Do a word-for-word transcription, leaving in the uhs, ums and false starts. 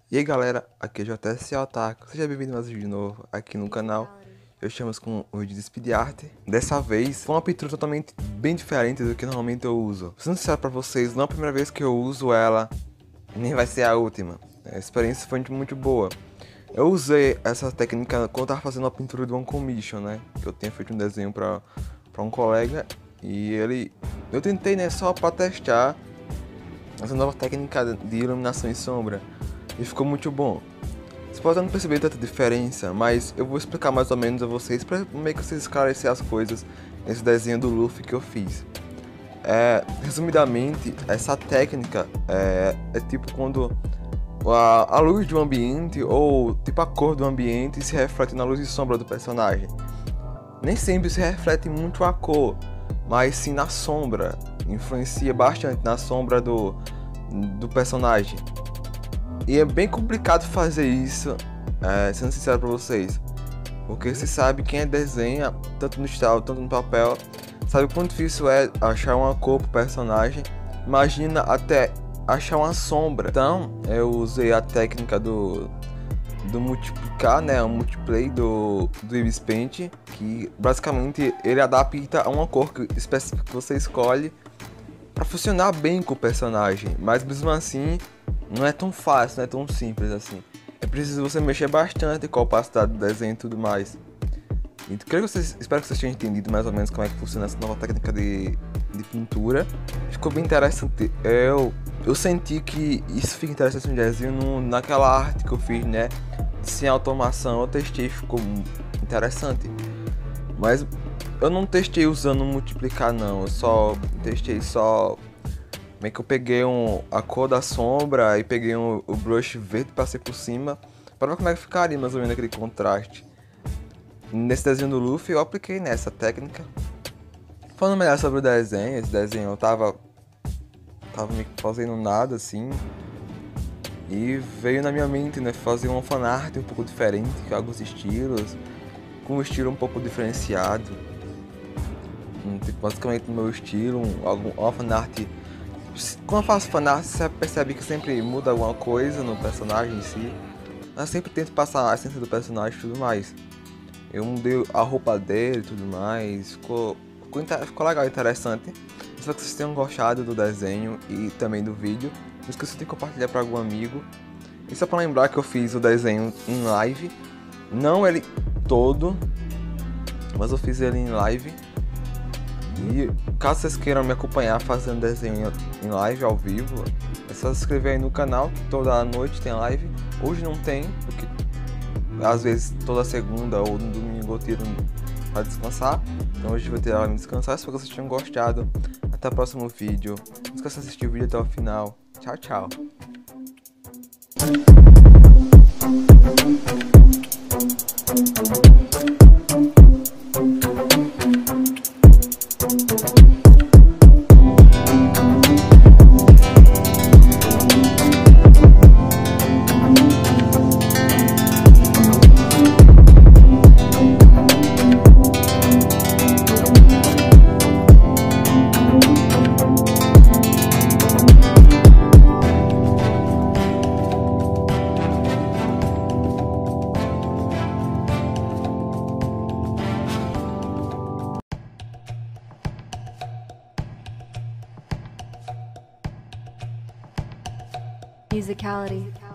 E aí galera, aqui é J S Otaku, seja bem-vindo mais um vídeo novo aqui no canal. Eu chamo com o vídeo de Speed Art. Dessa vez foi uma pintura totalmente bem diferente do que normalmente eu uso. Sendo sincero pra vocês, não é a primeira vez que eu uso ela, nem vai ser a última. A experiência foi muito boa. Eu usei essa técnica quando eu tava fazendo a pintura de One Commission, né? Que eu tinha feito um desenho pra, pra um colega e ele... Eu tentei, né, só pra testar essa nova técnica de iluminação e sombra. E ficou muito bom. Você pode não perceber tanta diferença, mas eu vou explicar mais ou menos a vocês para meio que vocês esclarecer as coisas nesse desenho do Luffy que eu fiz. É, resumidamente, essa técnica é, é tipo quando a, a luz do ambiente ou tipo a cor do ambiente se reflete na luz e sombra do personagem. Nem sempre se reflete muito a cor, mas sim na sombra. Influencia bastante na sombra do, do personagem. E é bem complicado fazer isso, é, sendo sincero pra vocês. Porque você sabe quem é desenha, tanto no digital, tanto no papel, sabe o quão difícil é achar uma cor pro personagem. Imagina até achar uma sombra. Então, eu usei a técnica do, do multiplicar, né, o multiplay do, do Ibis Paint, que basicamente ele adapta a uma cor específica que você escolhe para funcionar bem com o personagem, mas mesmo assim não é tão fácil, não é tão simples assim. É preciso você mexer bastante com a opacidade do desenho e tudo mais. Então, creio que vocês, espero que vocês tenham entendido mais ou menos como é que funciona essa nova técnica de, de pintura. Ficou bem interessante. Eu, eu senti que isso fica interessante no desenho no, naquela arte que eu fiz, né? Sem automação, eu testei e ficou interessante. Mas eu não testei usando multiplicar não, eu só testei só... Meio que eu peguei um, a cor da sombra e peguei um, o brush verde, passei por cima para ver como é que ficaria mais ou menos aquele contraste. Nesse desenho do Luffy eu apliquei nessa técnica. Falando melhor sobre o desenho, esse desenho eu tava, tava me fazendo nada assim. E veio na minha mente, né, fazer uma fanart um pouco diferente, com alguns estilos, com um estilo um pouco diferenciado. Um, tipo, basicamente o meu estilo, um, uma fanart. Quando eu faço fanart, você percebe que sempre muda alguma coisa no personagem em si. Eu sempre tento passar a essência do personagem e tudo mais. Eu mudei a roupa dele e tudo mais. Ficou, ficou, ficou legal, interessante. Espero que vocês tenham gostado do desenho e também do vídeo. Não esqueça de compartilhar para algum amigo. E só para lembrar que eu fiz o desenho em live. Não ele todo, mas eu fiz ele em live. E caso vocês queiram me acompanhar fazendo desenho em live, ao vivo, é só se inscrever aí no canal, que toda noite tem live. Hoje não tem, porque às vezes toda segunda ou no domingo eu tiro para descansar. Então hoje eu vou tirar para descansar, espero que vocês tenham gostado. Até o próximo vídeo. Não esqueça de assistir o vídeo até o final. Tchau, tchau. Musicality.